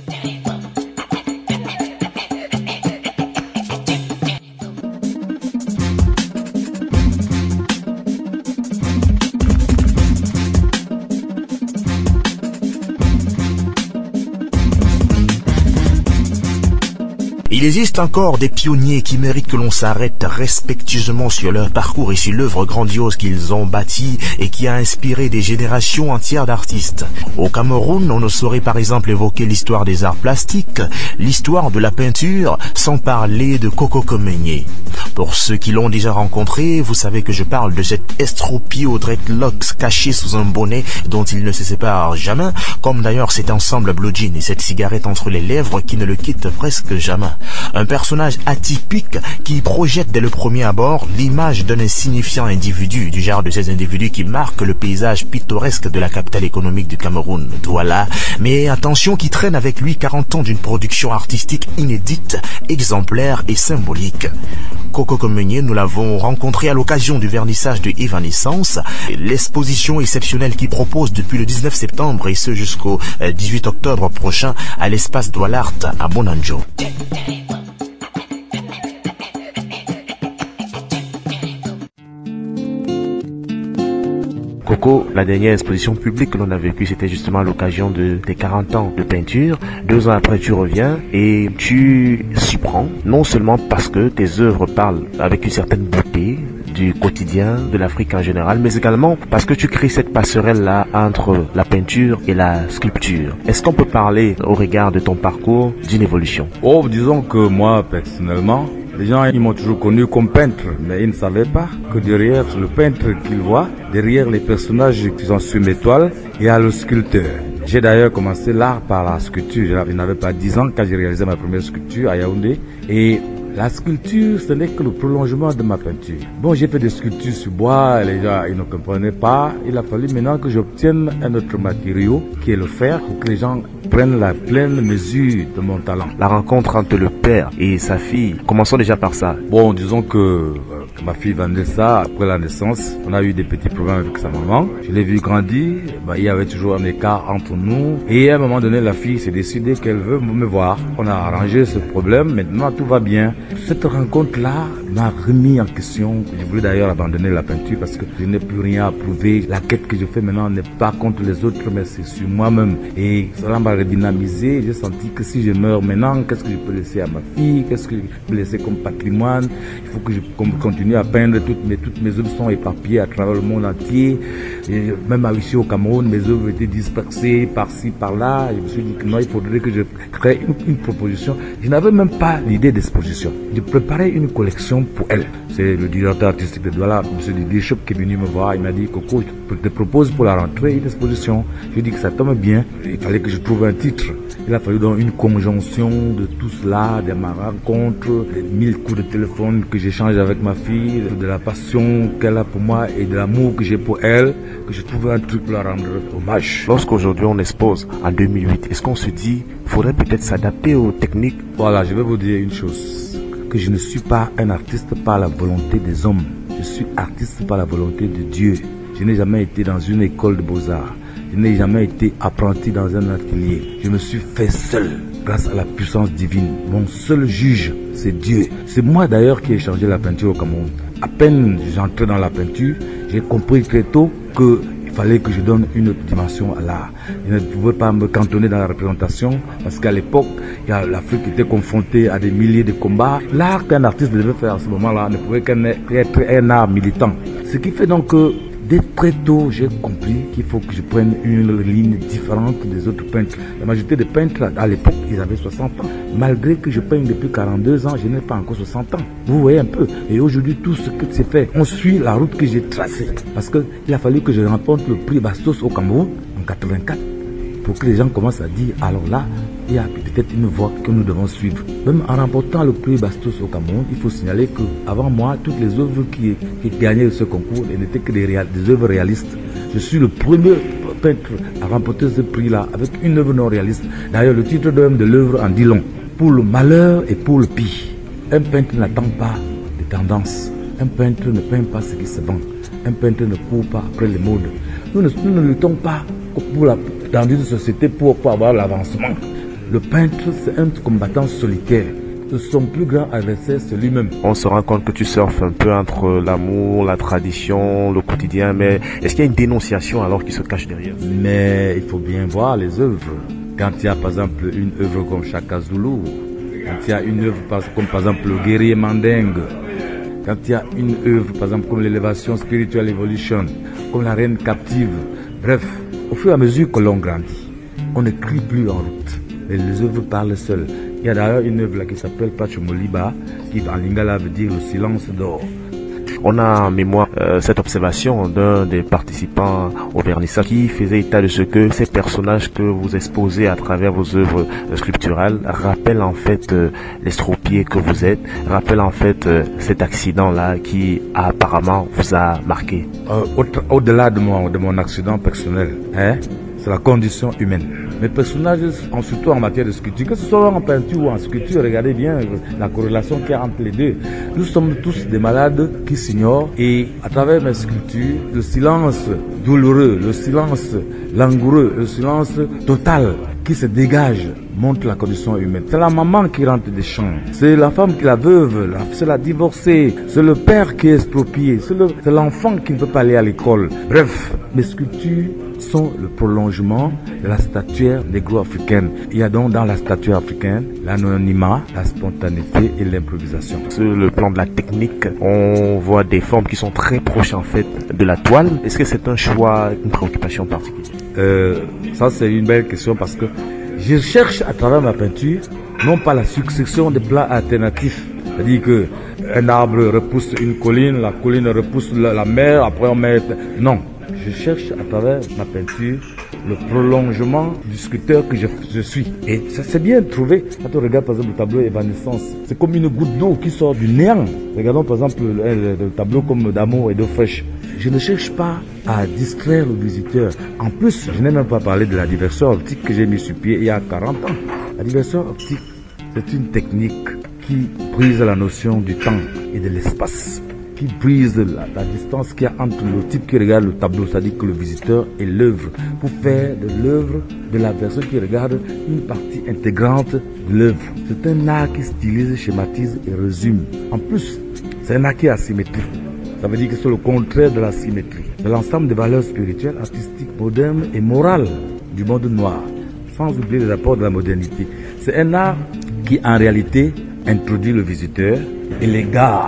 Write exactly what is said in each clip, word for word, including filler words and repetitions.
Il existe encore des pionniers qui méritent que l'on s'arrête respectueusement sur leur parcours et sur l'œuvre grandiose qu'ils ont bâtie et qui a inspiré des générations entières d'artistes. Au Cameroun, on ne saurait par exemple évoquer l'histoire des arts plastiques, l'histoire de la peinture, sans parler de Coco Comenye. Pour ceux qui l'ont déjà rencontré, vous savez que je parle de cet estropie aux dreadlocks caché sous un bonnet dont il ne se sépare jamais, comme d'ailleurs cet ensemble blue jean et cette cigarette entre les lèvres qui ne le quitte presque jamais. Un personnage atypique qui projette dès le premier abord l'image d'un insignifiant individu, du genre de ces individus qui marquent le paysage pittoresque de la capitale économique du Cameroun, Douala, mais attention qui traîne avec lui quarante ans d'une production artistique inédite, exemplaire et symbolique. Coco Comenye, nous l'avons rencontré à l'occasion du vernissage de Evanescence, l'exposition exceptionnelle qu'il propose depuis le dix-neuf septembre et ce jusqu'au dix-huit octobre prochain à l'espace Doualart à Bonanjo. Coco, la dernière exposition publique que l'on a vécue, c'était justement à l'occasion de tes quarante ans de peinture. Deux ans après, tu reviens et tu s'y prends, non seulement parce que tes œuvres parlent avec une certaine beauté du quotidien de l'Afrique en général, mais également parce que tu crées cette passerelle-là entre la peinture et la sculpture. Est-ce qu'on peut parler, au regard de ton parcours, d'une évolution? Oh, disons que moi, personnellement, les gens ils m'ont toujours connu comme peintre, mais ils ne savaient pas que derrière le peintre qu'ils voient, derrière les personnages qui sont sur mes toiles, il y a le sculpteur. J'ai d'ailleurs commencé l'art par la sculpture. Je n'avais pas dix ans quand j'ai réalisé ma première sculpture à Yaoundé. Et la sculpture, ce n'est que le prolongement de ma peinture. Bon, j'ai fait des sculptures sur bois, les gens ils ne comprenaient pas. Il a fallu maintenant que j'obtienne un autre matériau, qui est le fer, pour que les gens prennent la pleine mesure de mon talent. La rencontre entre le père et sa fille, commençons déjà par ça. Bon, disons que euh, ma fille Vanessa, après la naissance, on a eu des petits problèmes avec sa maman. Je l'ai vu grandir, bah, il y avait toujours un écart entre nous. Et à un moment donné, la fille s'est décidée qu'elle veut me voir. On a arrangé ce problème, maintenant tout va bien. Cette rencontre-là m'a remis en question. Je voulais d'ailleurs abandonner la peinture parce que je n'ai plus rien à prouver. La quête que je fais maintenant n'est pas contre les autres, mais c'est sur moi-même. Et cela m'a redynamisé. J'ai senti que si je meurs maintenant, qu'est-ce que je peux laisser à ma fille? Qu'est-ce que je peux laisser comme patrimoine? Il faut que je continue à peindre. Toutes mes, toutes mes œuvres sont éparpillées à travers le monde entier. Et même ici au Cameroun, mes œuvres étaient dispersées par-ci, par-là. Je me suis dit que non, il faudrait que je crée une, une proposition. Je n'avais même pas l'idée d'exposition. Je préparais une collection pour elle. C'est le directeur artistique de Douala, M. Didier Chop, qui est venu me voir. Il m'a dit, Coco, je te propose pour la rentrée une exposition. Je lui ai dit que ça tombe bien. Il fallait que je trouve un titre. Il a fallu donc une conjonction de tout cela, de ma rencontre, des mille coups de téléphone que j'échange avec ma fille, de la passion qu'elle a pour moi et de l'amour que j'ai pour elle, que je trouve un truc pour la rendre hommage. Lorsqu'aujourd'hui on expose en deux mille huit, est-ce qu'on se dit, il faudrait peut-être s'adapter aux techniques? Voilà, je vais vous dire une chose, que je ne suis pas un artiste par la volonté des hommes, je suis artiste par la volonté de Dieu. Je n'ai jamais été dans une école de beaux-arts. Je n'ai jamais été apprenti dans un atelier. Je me suis fait seul grâce à la puissance divine. Mon seul juge, c'est Dieu. C'est moi d'ailleurs qui ai changé la peinture au Cameroun. À peine j'entrais dans la peinture, j'ai compris très tôt qu'il fallait que je donne une autre dimension à l'art. Je ne pouvais pas me cantonner dans la représentation parce qu'à l'époque, l'Afrique était confrontée à des milliers de combats. L'art qu'un artiste devait faire à ce moment-là ne pouvait qu'être un art militant. Ce qui fait donc que dès très tôt, j'ai compris qu'il faut que je prenne une ligne différente des autres peintres. La majorité des peintres, à l'époque, ils avaient soixante ans. Malgré que je peigne depuis quarante-deux ans, je n'ai pas encore soixante ans. Vous voyez un peu. Et aujourd'hui, tout ce que c'est fait, on suit la route que j'ai tracée. Parce qu'il a fallu que je remporte le prix Bastos au Cameroun en quatre-vingt-quatre. Pour que les gens commencent à dire, alors là, il y a peut-être une voie que nous devons suivre. Même en remportant le prix Bastos au Cameroun, il faut signaler que avant moi, toutes les œuvres qui, qui gagnaient ce concours n'étaient que des, réal, des œuvres réalistes. Je suis le premier peintre à remporter ce prix-là avec une œuvre non réaliste. D'ailleurs, le titre même de l'œuvre en dit long. Pour le malheur et pour le pire. Un peintre n'attend pas des tendances. Un peintre ne peint pas ce qui se vend. Un peintre ne court pas après les modes. Nous ne, nous ne luttons pas pour la, dans une société pour, pour avoir l'avancement. Le peintre, c'est un combattant solitaire. Son plus grand adversaire, c'est lui-même. On se rend compte que tu surfes un peu entre l'amour, la tradition, le quotidien, mais est-ce qu'il y a une dénonciation alors qui se cache derrière? Mais il faut bien voir les œuvres. Quand il y a par exemple une œuvre comme Chaka Zulu, quand il y a une œuvre comme par exemple le guerrier Mandingue, quand il y a une œuvre par exemple comme l'élévation spirituelle Evolution, comme la reine captive, bref, au fur et à mesure que l'on grandit, on ne crie plus en route, mais les œuvres parlent seules. Il y a d'ailleurs une œuvre là qui s'appelle Pachomoliba, qui en lingala veut dire le silence d'or. On a en mémoire euh, cette observation d'un des participants au vernissage qui faisait état de ce que ces personnages que vous exposez à travers vos œuvres euh, sculpturales rappellent en fait euh, l'estropié que vous êtes, rappellent en fait euh, cet accident-là qui apparemment vous a marqué. Euh, Au-delà de mon, de mon accident personnel, hein, c'est la condition humaine. Mes personnages, en, surtout en matière de sculpture, que ce soit en peinture ou en sculpture, regardez bien la corrélation qu'il y a entre les deux. Nous sommes tous des malades qui s'ignorent et à travers mes sculptures, le silence douloureux, le silence langoureux, le silence total qui se dégage montre la condition humaine. C'est la maman qui rentre des champs, c'est la femme qui est la veuve, c'est la divorcée, c'est le père qui est exproprié, c'est l'enfant qui ne peut pas aller à l'école. Bref, mes sculptures sont le prolongement de la statuaire négro-africaine. Il y a donc dans la statuaire africaine l'anonymat, la spontanéité et l'improvisation. Sur le plan de la technique, on voit des formes qui sont très proches en fait de la toile. Est-ce que c'est un choix, une préoccupation particulière? euh, Ça c'est une belle question parce que je cherche à travers ma peinture non pas la succession de plats alternatifs. C'est-à-dire que un arbre repousse une colline, la colline repousse la, la mer, après on met... Non. Je cherche à travers ma peinture le prolongement du sculpteur que je, je suis. Et ça c'est bien trouvé. Quand on regarde par exemple le tableau Évanescence, c'est comme une goutte d'eau qui sort du néant. Regardons par exemple le, le tableau comme d'amour et d'eau fraîche. Je ne cherche pas à distraire le visiteur. En plus, je n'ai même pas parlé de la diversion optique que j'ai mis sur pied il y a quarante ans. La diversion optique, c'est une technique qui brise la notion du temps et de l'espace, qui brise la, la distance qu'il y a entre le type qui regarde le tableau, c'est-à-dire que le visiteur et l'œuvre, pour faire de l'œuvre, de la personne qui regarde, une partie intégrante de l'œuvre. C'est un art qui stylise, schématise et résume. En plus, c'est un art qui est asymétrique. Ça veut dire que c'est le contraire de la symétrie. C'est l'ensemble des valeurs spirituelles, artistiques, modernes et morales du monde noir, sans oublier les apports de la modernité. C'est un art qui, en réalité, introduit le visiteur et l'égare.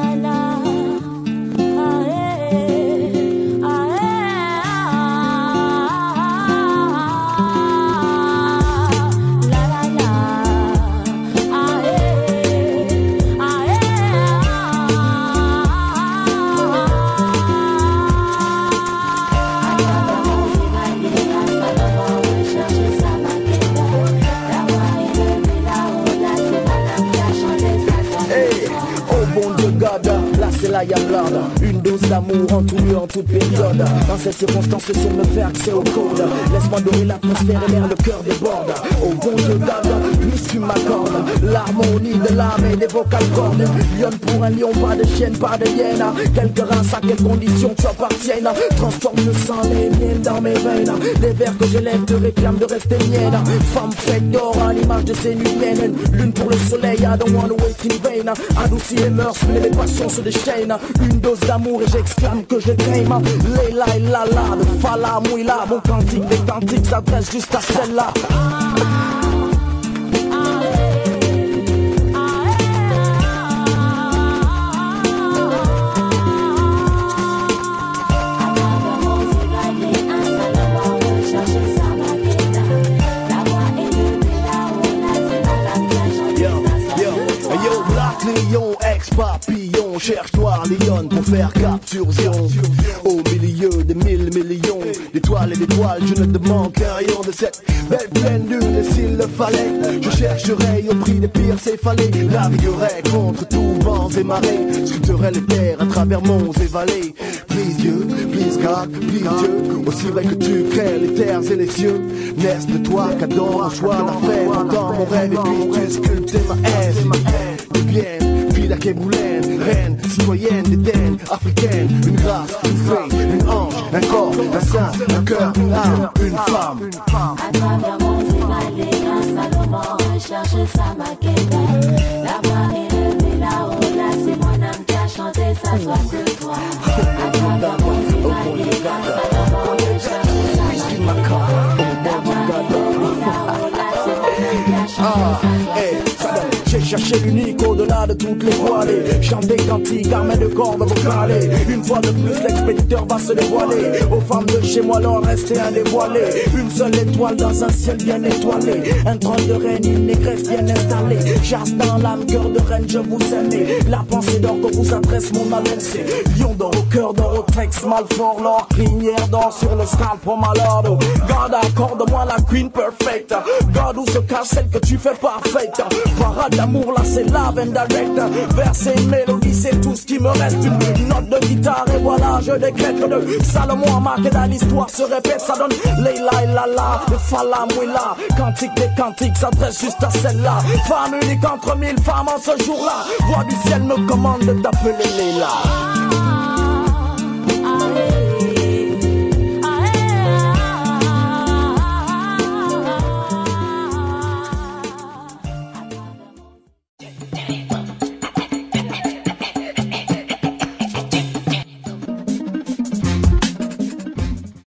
Une dose d'amour en tout lieu, en toute période. Dans cette circonstance, c'est sur me faire accès au code. Laisse-moi dorer l'atmosphère et l'air, le cœur déborde. Au bon Dieu God, plus tu m'accordes l'harmonie de l'âme et des vocales cordes. Lion pour un lion, pas de chienne, pas de hyène. Quelque race, à quelles conditions tu appartiennes. Transforme le sang, les miennes dans mes veines. Les vers que je lève te réclament de rester mienne. Femme faite d'or à l'image de ces nubiennes. Lune pour le soleil, I don't wanna wait in vain. Adoucis les mœurs, mais les passions se déchaînent. Une dose d'amour et j'exclame que je t'aime. Leila et Lala, de Fala Mouila. Mon cantique des cantiques s'adresse juste à celle-là. Papillon, cherche-toi Lyon pour faire capture-zion. Au milieu des mille millions d'étoiles et d'étoiles, je ne demande qu'un rayon de cette belle pleine lune. Et s'il le fallait, je chercherais au prix des pires céphalées. Naviguerais contre tous vents et marées, sculpterais les terres à travers monts et vallées. Please Dieu, please God, please Dieu. Aussi vrai que tu crées les terres et les cieux, naissent de toi qu'adore le choix d'en faire dans mon rêve. Et puis tu sculptes ma haine, de bien. La Kéboulaine, reine, citoyenne d'Éden, africaine, une grâce, une fée, une ange, un corps, un sein, un cœur, une âme, une femme. À travers mon chercher sa maquette. Là-bas élevé là-haut, là c'est mon âme qui a chanté sa soif de toi. À travers mon divanier, comme ça d'abord de chercher sa maquette. Là-bas élevé là-haut, là c'est mon âme qui a chanté sa soif de toi. J'ai cherché l'unique au-delà de toutes les voilées. Chanter cantique, armé de cordes vocales. Une fois de plus, l'expéditeur va se dévoiler. Aux femmes de chez moi, leur rester indévoilé. Une seule étoile dans un ciel bien étoilé. Un trône de reine, une négresse bien installée. Chasse dans l'âme, cœur de reine, je vous aime. La pensée d'or que vous adresse mon haleine, c'est lion d'or au cœur d'or au texte mal fort. L'or, crinière d'or sur le scalp pour malheur. God, accorde-moi la queen perfect. God, où se cache celle que tu fais parfaite. Parade d'amour, là c'est love and direct. Verset, mélodie, c'est tout ce qui me reste. Une note de guitare et voilà, je décrète que de Salomon à Makeda, l'histoire se répète. Ça donne Leila et Lala, le Fala Mouila. Cantique des cantiques s'adresse juste à celle-là. Femme unique entre mille femmes en ce jour-là. Voix du ciel me commande d'appeler Leila.